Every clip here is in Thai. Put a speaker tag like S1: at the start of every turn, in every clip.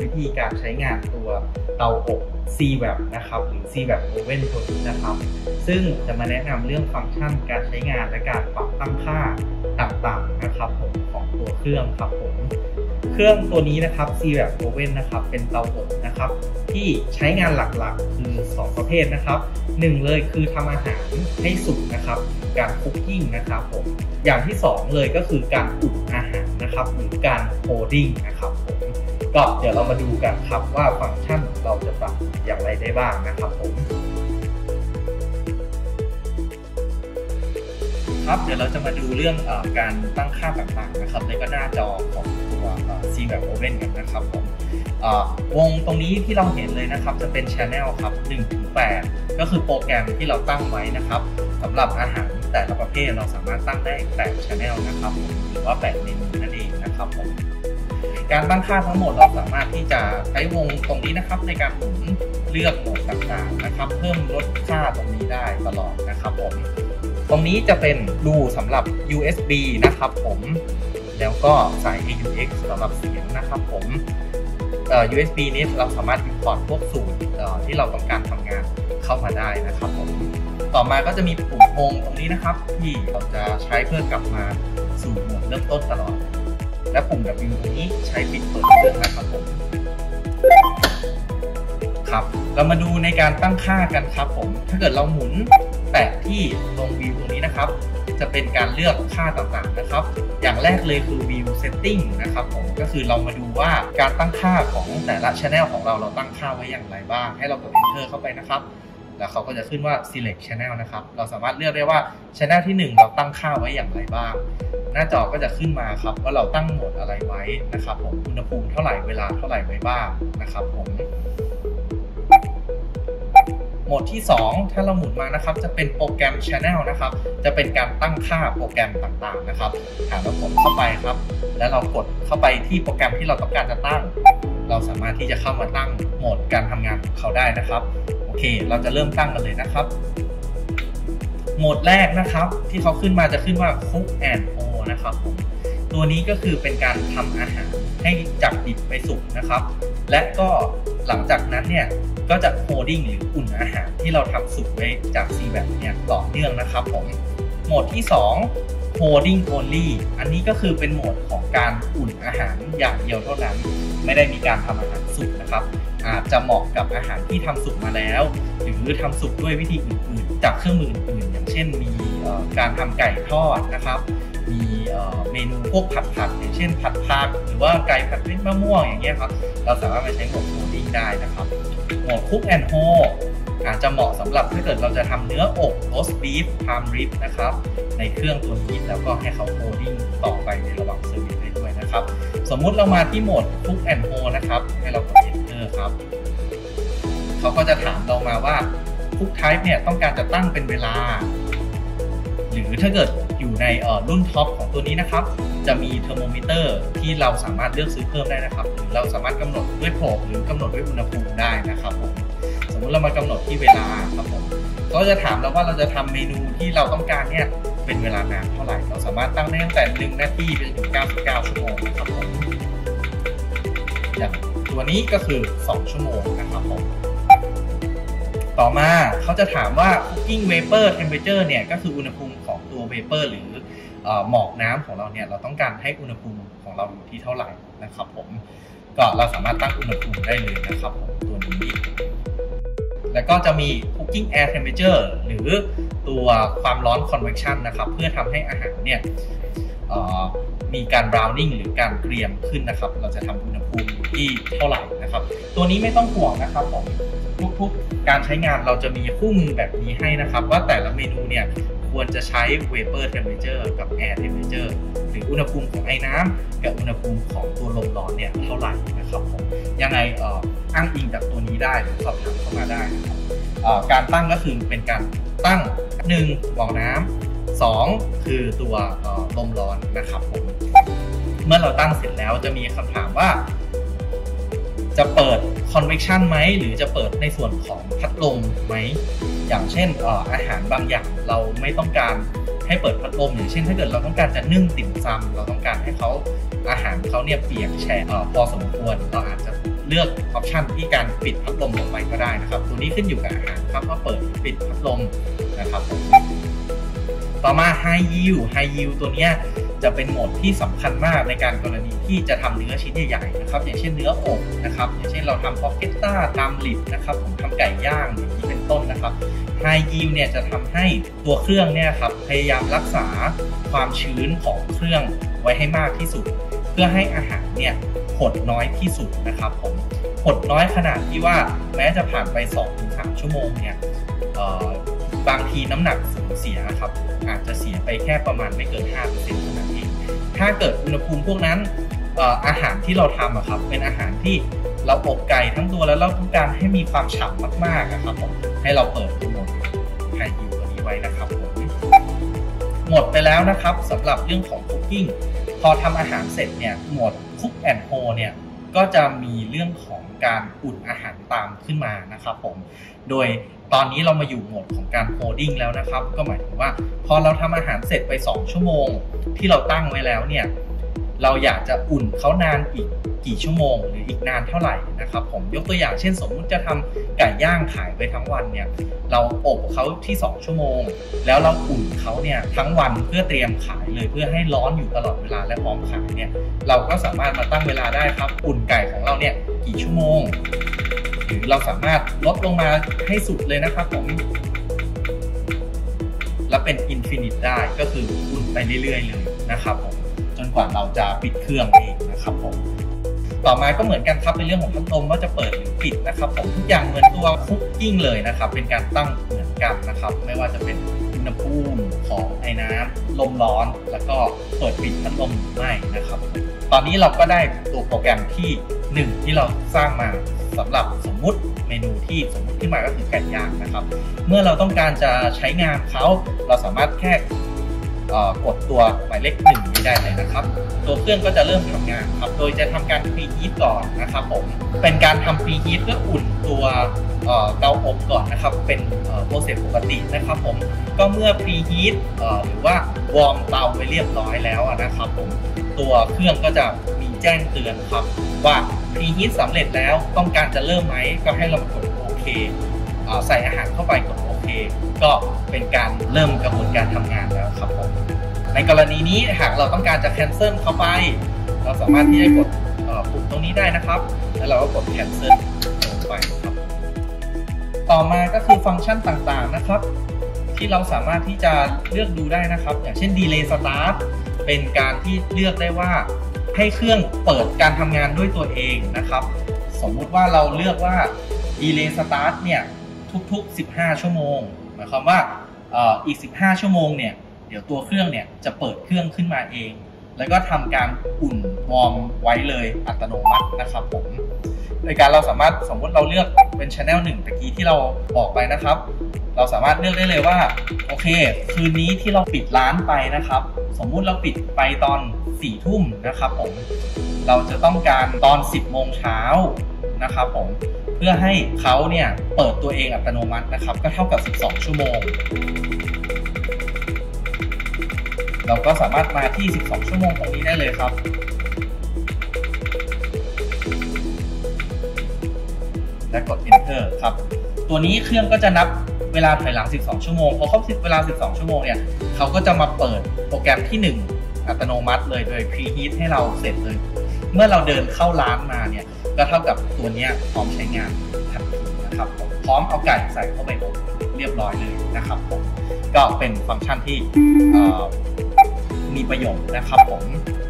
S1: วิธีการใช้งานตัวเตาอบ CVAP นะครับหรือ CVAP Oven ตัวนี้นะครับซึ่งจะมาแนะนำเรื่องฟังก์ชันการใช้งานและการปรับตั้งค่าต่างๆนะครับผมของตัวเครื่องครับผมเครื่องตัวนี้นะครับ CVAP Oven นะครับเป็นเตาอบนะครับที่ใช้งานหลักๆคือ2ประเภทนะครับ1เลยคือทำอาหารให้สุกนะครับการคุกกิ้งนะครับผมอย่างที่2เลยก็คือการอุ่นอาหารนะครับหรือการโฮลดิ้งนะครับผมก็เดี๋ยวเรามาดูกันครับว่าฟังก์ชันเราจะปรับอย่างไรได้บ้างนะครับผมครับเดี๋ยวเราจะมาดูเรื่องการตั้งค่าต่างๆนะครับในหน้าจอของตัว CVAP Oven กันนะครับผมวงตรงนี้ที่เราเห็นเลยนะครับจะเป็น Channel ครับ 1-8 ก็คือโปรแกรมที่เราตั้งไว้นะครับสำหรับอาหารแต่ละประเภทเราสามารถตั้งได้8 Channel นะครับหรือว่า8เมนูนั่นเองนะครับผมการตั้งค่าทั้งหมดเราสามารถที่จะใช้วงตรงนี้นะครับในการหมุนเลือกโหมดต่างๆนะครับเพิ่มลดค่าตรงนี้ได้ตลอดนะครับผมตรงนี้จะเป็นรูสำหรับ USB นะครับผมแล้วก็สาย AUX สำหรับเสียงนะครับผมUSB นี้เราสามารถ import พวกสูตรที่เราต้องการทำงานเข้ามาได้นะครับผมต่อมาก็จะมีปุ่มโฮมตรงนี้นะครับที่เราจะใช้เพื่อกลับมาสู่โหมดเริ่มต้นตลอดและปุ่ม W ตรงนี้ใช้ปิดเปิดเครื่องนะครับผมครับเรามาดูในการตั้งค่ากันครับผมถ้าเกิดเราหมุนแตะที่ตรงวิวตรงนี้นะครับจะเป็นการเลือกค่าต่างๆนะครับอย่างแรกเลยคือ View Setting นะครับผมก็คือเรามาดูว่าการตั้งค่าของแต่ละ Channel ของเราตั้งค่าไว้อย่างไรบ้างให้เรากด Enter เข้าไปนะครับแล้วเขาก็จะขึ้นว่า Select Channel นะครับเราสามารถเลือกได้ว่า Channel ที่1เราตั้งค่าไว้อย่างไรบ้างหน้าจอก็จะขึ้นมาครับว่าเราตั้งโหมดอะไรไว้นะครับผมอุณหภูมิเท่าไหร่เวลาเท่าไหร่ไว้บ้างนะครับผมโหมดที่2ถ้าเราหมุนมานะครับจะเป็นโปรแกรม Channel นะครับจะเป็นการตั้งค่าโปรแกรมต่างๆนะครับหากเรากดเข้าไปครับแล้วเรากดเข้าไปที่โปรแกรมที่เราต้องการจะตั้งเราสามารถที่จะเข้ามาตั้งโหมดการทำงานของเขาได้นะครับโอเคเราจะเริ่มตั้งกันเลยนะครับโหมดแรกนะครับที่เขาขึ้นมาจะขึ้นว่า Cook and Hold นะครับผมตัวนี้ก็คือเป็นการทำอาหารให้จากดิบไปสุกนะครับและก็หลังจากนั้นเนี่ยก็จะโฮลดิ้งหรืออุ่นอาหารที่เราทำสุกไว้จาก CVAP เนี่ยต่อเนื่องนะครับผมโหมดที่2 Holding Only อันนี้ก็คือเป็นโหมดของการอุ่นอาหารอย่างเดียวเท่านั้นไม่ได้มีการทำอาหารสุกนะครับอาจจะเหมาะกับอาหารที่ทำสุกมาแล้วหรือทำสุกด้วยวิธีอื่นๆจากเครื่องมืออื่นอย่างเช่นมีการทำไก่ทอดนะครับมีเมนูพวกผัดอย่างเช่นผัดผักหรือว่าไก่ผัดเม็ดมะม่วงอย่างเงี้ยครับเราสามารถไปใช้โหมด Holding ได้นะครับโหมด Cook and Hold อาจจะเหมาะสำหรับถ้าเกิดเราจะทำเนื้ออก roast beef prime rib นะครับในเครื่องตัวนี้แล้วก็ให้เขา Holding ต่อไปในระหว่างเซอร์วิสได้ด้วยนะครับสมมุติเรามาที่โหมด Cook and Hold นะครับให้เรากด Enter ครับเขาก็จะถามเรามาว่า Cook Type เนี่ยต้องการจะตั้งเป็นเวลาหรือถ้าเกิดอยู่ในรุ่นท็อปของตัวนี้นะครับจะมีเทอร์โมมิเตอร์ที่เราสามารถเลือกซื้อเพิ่มได้นะครับหรือเราสามารถกำหนดด้วยโปรหรือกำหนดด้วยอุณหภูมิได้นะครับผมสมมติเรามากำหนดที่เวลาครับผมก็จะถามเราว่าเราจะทำเมนูที่เราต้องการเนี่ยเป็นเวลานานเท่าไหร่เราสามารถตั้งได้ตั้งแต่1นาทีไปถึง99ชั่วโมงนะครับผมอย่างตัวนี้ก็คือ2ชั่วโมงนะครับผมต่อมาเขาจะถามว่า cooking vapor temperature เนี่ยก็คืออุณหภูมิของตัว vapor หรือหมอกน้ำของเราเนี่ยเราต้องการให้อุณหภูมิของเราอยู่ที่เท่าไหร่นะครับผมก็เราสามารถตั้งอุณหภูมิได้เลยนะครับผมตัวนี้แล้วก็จะมี cooking air temperature หรือตัวความร้อน convection นะครับเพื่อทำให้อาหารเนี่ยมีการ browning หรือการเกรียมขึ้นนะครับเราจะทำอุณหภูมิอยู่ที่เท่าไหร่นะครับตัวนี้ไม่ต้องห่วงนะครับผมทุกๆการใช้งานเราจะมีคู่มือแบบนี้ให้นะครับว่าแต่ละเมนูเนี่ยควรจะใช้ vapor temperature กับ air temperature หรืออุณหภูมิของไอ้น้ำกับอุณหภูมิของตัวลมร้อนเนี่ยเท่าไหร่นะครับผมยังไงอ้างอิงจากตัวนี้ได้หรือสอบถามเข้ามาได้นะครับการตั้งก็คือเป็นการตั้ง1บ่อน้ำ2คือตัวลมร้อนนะครับผมเมื่อเราตั้งเสร็จแล้วจะมีคำถามว่าจะเปิด convection ไหมหรือจะเปิดในส่วนของพัดลมไหมอย่างเช่นอาหารบางอย่างเราไม่ต้องการให้เปิดพัดลมอย่างเช่นถ้าเกิดเราต้องการจะนึ่งติ่มซำเราต้องการให้เขาอาหารเขาเนี่ยเปียกแฉะพอสมควรเราอาจจะเลือกออปชันที่การปิดพัดลมลงไปก็ได้นะครับตัวนี้ขึ้นอยู่กับอาหารครับว่าเปิดปิดพัดลมนะครับต่อมา High Yield ตัวนี้จะเป็นโหมดที่สำคัญมากในการกรณีที่จะทำเนื้อชิ้นใหญ่ๆนะครับอย่างเช่นเนื้ออกนะครับอย่างเช่นเราทำพอกเก็ตต้าตามลิดนะครับผมทำไก่ย่างอย่างนี้เป็นต้นนะครับ High Yield เนี่ยจะทำให้ตัวเครื่องเนี่ยครับพยายามรักษาความชื้นของเครื่องไว้ให้มากที่สุดเพื่อให้อาหารเนี่ยหดน้อยที่สุดนะครับผมหดน้อยขนาดที่ว่าแม้จะผ่านไป 2-3 ชั่วโมงเนี่ยบางทีน้ำหนักสูญเสียครับอาจจะเสียไปแค่ประมาณไม่เกิน 5% เท่านั้นเองถ้าเกิดอุณหภูมิพวกนั้นอาหารที่เราทำครับเป็นอาหารที่เราอบไก่ทั้งตัวแล้วเราต้องการให้มีความฉ่ำมากๆครับผมให้เราเปิดโหมดไฮยิวตัวนี้ไว้นะครับผมหมดไปแล้วนะครับสำหรับเรื่องของคุกกิ้งพอทำอาหารเสร็จเนี่ยโหมดคุกแอนด์โฮเนี่ยก็จะมีเรื่องของการอุ่นอาหารตามขึ้นมานะครับผมโดยตอนนี้เรามาอยู่โหมดของการโฮลดิ้งแล้วนะครับก็หมายถึงว่าพอเราทำอาหารเสร็จไป2ชั่วโมงที่เราตั้งไว้แล้วเนี่ยเราอยากจะอุ่นเขานานอีกกี่ชั่วโมงหรืออีกนานเท่าไหร่นะครับผมยกตัวอย่างเช่นสมมุติจะทำไก่ย่างขายไปทั้งวันเนี่ยเราอบเขาที่2ชั่วโมงแล้วเราอุ่นเขาเนี่ยทั้งวันเพื่อเตรียมขายเลยเพื่อให้ร้อนอยู่ตลอดเวลาและพร้อมขายเนี่ยเราก็สามารถมาตั้งเวลาได้ครับอุ่นไก่ของเราเนี่ยกี่ชั่วโมงหรือเราสามารถลดลงมาให้สุดเลยนะครับผมและเป็นอินฟินิตได้ก็คืออุ่นไปเรื่อยๆเลยนะครับผมจนกว่าเราจะปิดเครื่องเองนะครับผมต่อมาก็เหมือนกันครับในเรื่องของพัดลมว่าจะเปิดหรือปิดนะครับผมทุกอย่างเหมือนตัวคุกกิ้งเลยนะครับเป็นการตั้งเหมือนกันนะครับไม่ว่าจะเป็นอุณหภูมิของไอ้น้ำลมร้อนแล้วก็เปิดปิดพัดลมหรือไม่นะครับตอนนี้เราก็ได้ตัวโปรแกรมที่1ที่เราสร้างมาสำหรับสมมุติเมนูที่สมมุติขึ้นมาก็คือไก่ย่างนะครับเมื่อเราต้องการจะใช้งานเขาเราสามารถแค่กดตัวหมายเลข1นี้ได้เลยนะครับตัวเครื่องก็จะเริ่มทำงานครับโดยจะทำการพรีฮีทก่อนนะครับผมเป็นการทำพรีฮีทเพื่ออุ่นตัวเตาอบก่อนนะครับเป็นโปรเซสปกตินะครับผมก็เมื่อพรีฮีทหรือว่าวอร์มเตาไปเรียบร้อยแล้วนะครับผมตัวเครื่องก็จะมีแจ้งเตือนครับว่าพรีฮีทสำเร็จแล้วต้องการจะเริ่มไหมก็ให้เรากดโอเคใส่อาหารเข้าไปกดโอเคก็เป็นการเริ่มกระบวนการทำงานแล้วครับผมในกรณีนี้หากเราต้องการจะแคนเซิลเข้าไปเราสามารถที่จะกดปุ่มตรงนี้ได้นะครับแล้วเราก็กดแคนเซิลลงไปครับต่อมาก็คือฟังก์ชันต่างๆนะครับที่เราสามารถที่จะเลือกดูได้นะครับอย่างเช่น Delay Start เป็นการที่เลือกได้ว่าให้เครื่องเปิดการทำงานด้วยตัวเองนะครับสมมุติว่าเราเลือกว่า Delay Start เนี่ยทุกๆ15ชั่วโมงหมายความว่าอีก15ชั่วโมงเนี่ยเดี๋ยวตัวเครื่องเนี่ยจะเปิดเครื่องขึ้นมาเองแล้วก็ทำการอุ่นวอร์มไว้เลยอัตโนมัตินะครับผมโดยการเราสามารถสมมติเราเลือกเป็น Channel 1ตะกี้ที่เราบอกไปนะครับเราสามารถเลือกได้เลยว่าโอเคคืนนี้ที่เราปิดร้านไปนะครับสมมุติเราปิดไปตอน4 ทุ่มนะครับผมเราจะต้องการตอน10 โมงเช้านะครับผมเพื่อให้เขาเนี่ยเปิดตัวเองอัตโนมัตินะครับก็เท่ากับ12ชั่วโมงเราก็สามารถมาที่12ชั่วโมงตรงนี้ได้เลยครับและกด Enter ครับตัวนี้เครื่องก็จะนับเวลาถอยหลัง12ชั่วโมงพอครบเวลา12ชั่วโมงเนี่ยเขาก็จะมาเปิดโปรแกรมที่1อัตโนมัติเลยโดย Preheat ให้เราเสร็จเลยเมื่อเราเดินเข้าร้านมาเนี่ยก็เท่ากับตัวนี้พร้อมใช้งานทันทีนะครับพร้อมเอาไก่ใส่เข้าไปอบเรียบร้อยเลยนะครับผมก็เป็นฟังก์ชันที่มีประโยชน์นะครับผม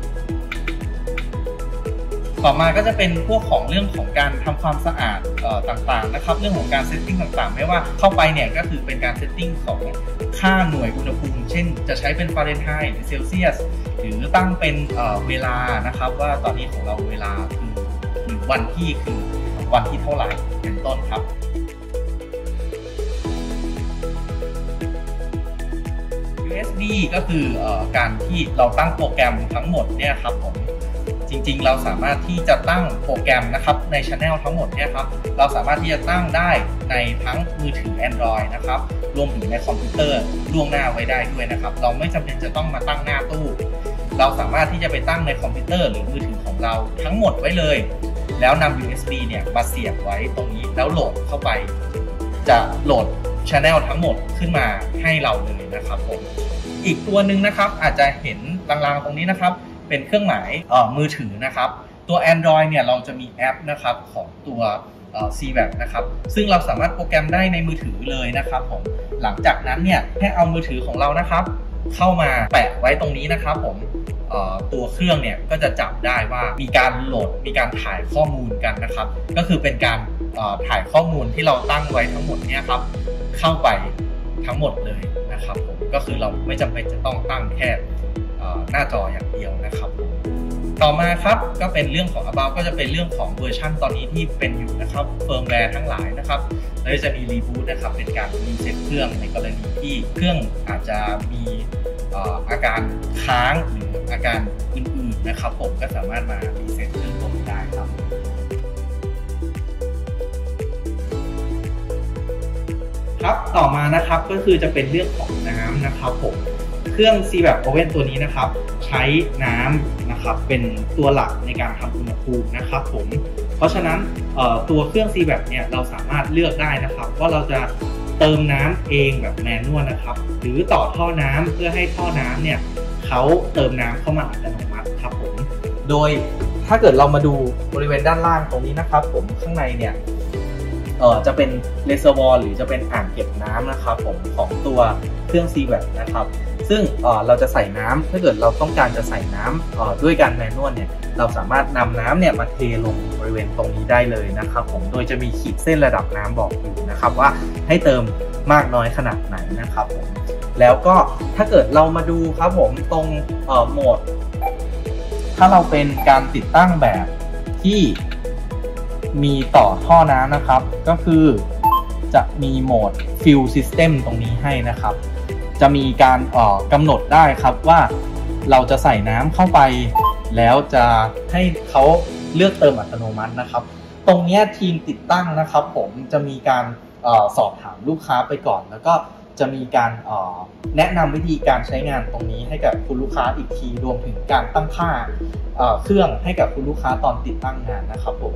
S1: ต่อมาก็จะเป็นพวกของเรื่องของการทำความสะอาดต่างๆนะครับเรื่องของการเซตติ้งต่างๆไม่ว่าเข้าไปเนี่ยก็คือเป็นการเซตติ้งของค่าหน่วยอุณหภูมิเช่นจะใช้เป็นฟาเรนไฮต์หรือเซลเซียสหรือตั้งเป็นเวลานะครับว่าตอนนี้ของเราเวลาคือวันที่คือวันที่เท่าไหร่เป็นต้นครับ USD ก็คือการที่เราตั้งโปรแกรมทั้งหมดเนี่ยครับผมจริงๆเราสามารถที่จะตั้งโปรแกรมนะครับใน Channel ทั้งหมดเนี่ยครับเราสามารถที่จะตั้งได้ในทั้งมือถือ Android นะครับรวมถึงในคอมพิวเตอร์ล่วงหน้าไว้ได้ด้วยนะครับเราไม่จำเป็นจะต้องมาตั้งหน้าตู้เราสามารถที่จะไปตั้งในคอมพิวเตอร์หรือมือถือของเราทั้งหมดไว้เลยแล้วนำ USB เนี่ยมาเสียบไว้ตรงนี้แล้วโหลดเข้าไปจะโหลด Channel ทั้งหมดขึ้นมาให้เราเลยนะครับผมอีกตัวหนึ่งนะครับอาจจะเห็นลางๆตรงนี้นะครับเป็นเครื่องหมายมือถือนะครับตัว Android เนี่ยเราจะมีแอปนะครับของตัว CVAP นะครับซึ่งเราสามารถโปรแกรมได้ในมือถือเลยนะครับผมหลังจากนั้นเนี่ยแค่เอามือถือของเรานะครับเข้ามาแปะไว้ตรงนี้นะครับผมตัวเครื่องเนี่ยก็จะจับได้ว่ามีการโหลดมีการถ่ายข้อมูลกันนะครับก็คือเป็นการถ่ายข้อมูลที่เราตั้งไว้ทั้งหมดเนี่ยครับเข้าไปทั้งหมดเลยนะครับผมก็คือเราไม่จำเป็นจะต้องตั้งแค่หน้าจออย่างเดียวนะครับต่อมาครับก็เป็นเรื่องของ About ก็จะเป็นเรื่องของเวอร์ชันตอนนี้ที่เป็นอยู่นะครับเฟิร์มแวร์ทั้งหลายนะครับแล้วจะมีรีบูตนะครับเป็นการรีเซ็ตเครื่องในกรณีที่เครื่องอาจจะมีอาการค้างหรืออาการอื่นๆนะครับผมก็สามารถมารีเซ็ตเครื่องตรงนี้ได้ครับครับต่อมานะครับก็คือจะเป็นเรื่องของน้ำนะครับผมเครื่อง CVAP Oven ตัวนี้นะครับใช้น้ำนะครับเป็นตัวหลักในการทำอุณหภูมินะครับผมเพราะฉะนั้นตัวเครื่อง CVAP เนี่ยเราสามารถเลือกได้นะครับว่าเราจะเติมน้ำเองแบบแมนนวลนะครับหรือต่อท่อน้ำเพื่อให้ท่อน้ำเนี่ยเขาเติมน้ำเข้ามาอัตโนมัติครับผมโดยถ้าเกิดเรามาดูบริเวณด้านล่างตรงนี้นะครับผมข้างในเนี่ยจะเป็นเรเซอร์วอร์หรือจะเป็นอ่างเก็บน้ำนะครับผมของตัวเครื่อง CVAP นะครับซึ่งเราจะใส่น้ำถ้าเกิดเราต้องการจะใส่น้ำด้วยการแมนนวลเนี่ยเราสามารถนำน้ำเนี่ยมาเทลงบริเวณตรงนี้ได้เลยนะครับผมโดยจะมีขีดเส้นระดับน้ำบอกอยู่นะครับว่าให้เติมมากน้อยขนาดไหนนะครับผมแล้วก็ถ้าเกิดเรามาดูครับผมตรงโหมดถ้าเราเป็นการติดตั้งแบบที่มีต่อท่อน้ำนะครับก็คือจะมีโหมด Fill System ตรงนี้ให้นะครับจะมีการกำหนดได้ครับว่าเราจะใส่น้ำเข้าไปแล้วจะให้เขาเลือกเติมอัตโนมัตินะครับตรงนี้ทีมติดตั้งนะครับผมจะมีการสอบถามลูกค้าไปก่อนแล้วก็จะมีการแนะนำวิธีการใช้งานตรงนี้ให้กับคุณลูกค้าอีกทีรวมถึงการตั้งค่าเครื่องให้กับคุณลูกค้าตอนติดตั้งงานนะครับผม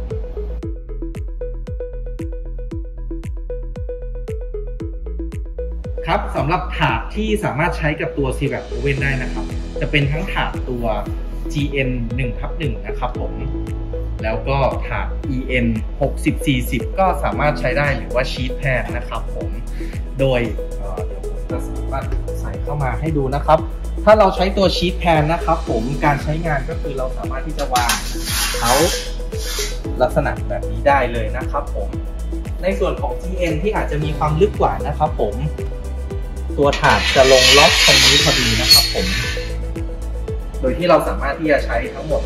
S1: ครับสำหรับถาดที่สามารถใช้กับตัว CVAP Oven ได้นะครับจะเป็นทั้งถาดตัว GN 1/1 นะครับผมแล้วก็ถาด EN 6040ก็สามารถใช้ได้หรือว่าชีทแพนนะครับผมโดยเดี๋ยวผมจะสามารถใส่เข้ามาให้ดูนะครับถ้าเราใช้ตัวชีทแพนนะครับผมการใช้งานก็คือเราสามารถที่จะวางเขาลักษณะแบบนี้ได้เลยนะครับผมในส่วนของ GN ที่อาจจะมีความลึกกว่านะครับผมตัวถาดจะลงล็อกตรงนี้พอดีนะครับผมโดยที่เราสามารถที่จะใช้ทั้งหมด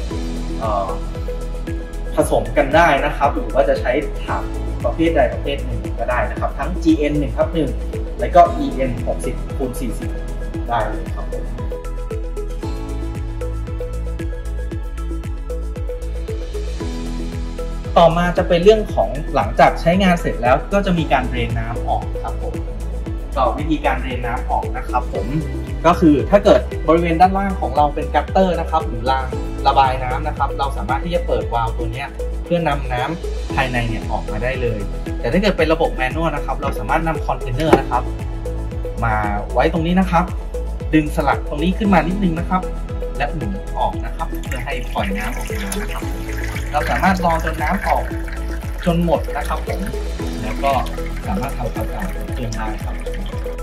S1: ผสมกันได้นะครับหรือว่าจะใช้ถาดประเภทใดประเภทหนึ่งก็ได้นะครับทั้ง GN 1/1 และก็ EN 60x40 ได้เลยครับผมต่อมาจะเป็นเรื่องของหลังจากใช้งานเสร็จแล้วก็จะมีการเดรนน้ำออกครับผมต่อวิธีการเดรนน้ำออกนะครับผมก็คือถ้าเกิดบริเวณด้านล่างของเราเป็นกัตเตอร์นะครับหรือรางระบายน้ำนะครับเราสามารถที่จะเปิดวาล์วตัวนี้เพื่อนำน้ำภายในเนี่ยออกมาได้เลยแต่ถ้าเกิดเป็นระบบแมนนวลนะครับเราสามารถนำคอนเทนเนอร์นะครับมาไว้ตรงนี้นะครับดึงสลักตรงนี้ขึ้นมานิดนึงนะครับและหมุนออกนะครับเพื่อให้ปล่อยน้ำออกมานะครับเราสามารถรอจนน้ำออกจนหมดนะครับผมแล้วก็สามารถทำความสะอาดเครื่องได้ครับ